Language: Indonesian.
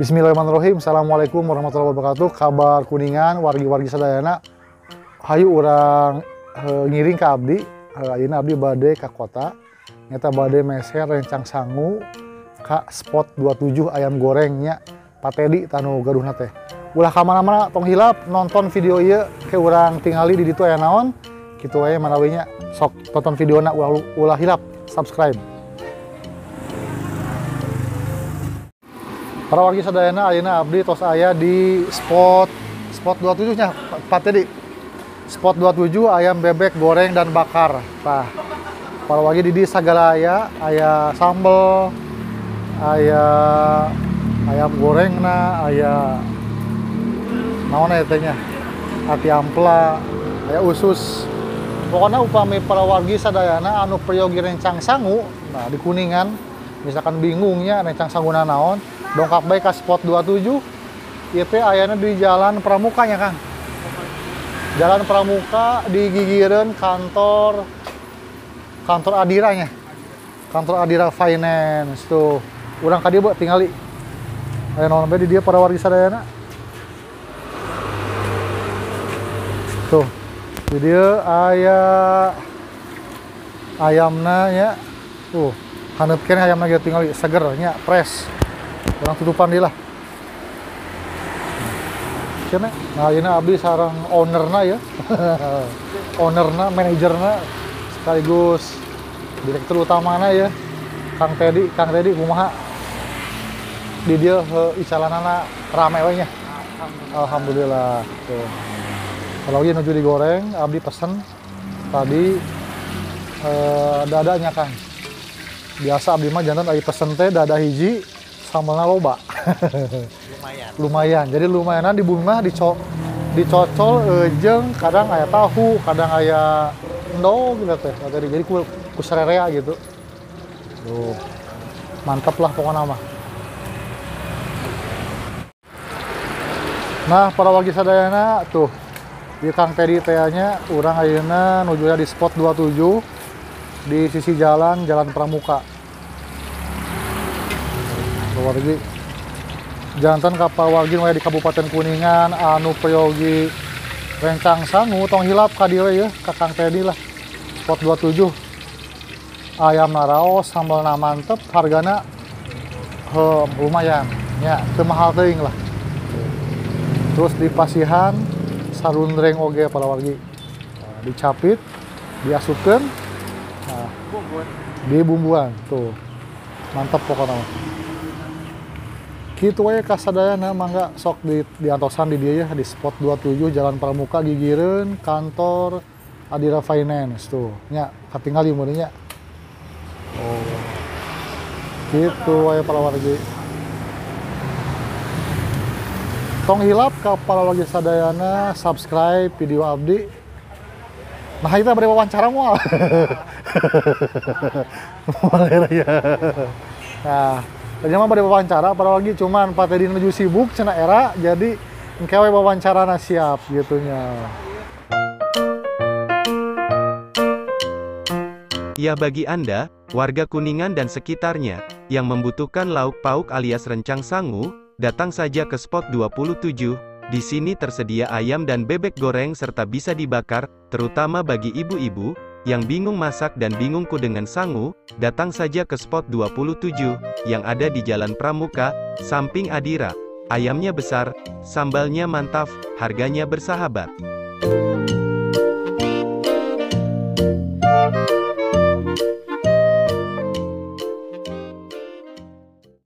Bismillahirrahmanirrahim. Assalamualaikum warahmatullahi wabarakatuh. Kabar Kuningan, wargi-wargi sadayana. Hayu urang ngiring ka abdi. Ayeuna abdi bade ka kota. Nyata bade meser rencang sangu ka spot 27 ayam gorengnya Pak Tedi tanu gaduhna teh. Ulah ka mana-mana tong hilap nonton video ieu ke urang tingali di ditu aya naon. Kitu wae manawi nya. Sok tonton videona ulah hilap, subscribe. Para wargi sadayana ayeuna abdi tos aya di spot 27 nya Pak Tedi. Spot 27 ayam bebek goreng dan bakar. Tah. Para wargi di sagala aya sambel, aya ayam gorengna, aya naon eta nya? Ati ampla, aya usus. Pokoknya upami para wargi sadayana anu priyogi rencang sangu, nah di Kuningan misalkan bingungnya rencang sanguna naon, dongkap bae ka spot 27. Ieu teh ayana di Jalan Pramukanya, Kang. Jalan Pramuka di gigireun kantor Adira nya. Kantor Adira Finance tuh. Urang ka dieu tingali. Aya naon bae di dieu para wargi sadayana. Tuh. Di dieu aya ayamna nya. Tuh, handeup keneh ayamna ge tingali seger nya, fresh. Urang tutupan deui lah. Cenah. Nah, ayeuna abdi sareng ownerna ya. Ownerna, manajerna sekaligus direktur utamana ya. Kang Tedi kumaha? Di dieu icalanana rame we nya. Alhamdulillah. Tuh. Kalau lagi nuju digoreng, abdi pesen tadi dadanya Kang. Biasa abdi mah jantan aya pesen teh dada hiji, sambelna loba. Lumayan. Jadi lumayanan di bumi mah dicocol jeung kadang aya tahu, kadang aya endog gitu teh. Jadi ku sererea gitu. Tuh. Mantap lah pokoknya mah. Nah, para wargi sadayana tuh di Kang Tedi teh-nya urang ayeuna nujunya di spot 27 di sisi Jalan Pramuka. Wargi jantan kapal wargi nu aya di Kabupaten Kuningan anu priyogi rencang sangu tong hilap ka dieu ya ka Kang Tedi lah. Spot 27. Ayamna raos, sambelna mantep, hargana lumayan. Nya teu mahal teuing lah. Terus di pasihan sarundreng oge para wargi. Nah, dicapit, diasupkeun, nah, dibumbuan tuh. Mantap pokoknya. Kitu we kasadayana mangga sok diantosan di dieu ya di spot 27 Jalan Pramuka gigireun kantor Adira Finance tuh. Nya katingali mun nya. Oh. Kitu we para wargi. Tong hilap ka para wargi sadayana subscribe video abdi. Nah kita beri wawancara moal. Moal ya. Nah, tadi mah beri wawancara para wargi cuman Pak Tedi nuju sibuk cenah era jadi engke we wawancarana siap gitunya. Ya bagi Anda, warga Kuningan dan sekitarnya, yang membutuhkan lauk pauk alias rencang sangu, datang saja ke spot 27. Di sini tersedia ayam dan bebek goreng serta bisa dibakar, terutama bagi ibu-ibu yang bingung masak dan bingung dengan sangu, datang saja ke spot 27 yang ada di Jalan Pramuka, samping Adira. Ayamnya besar, sambalnya mantap, harganya bersahabat.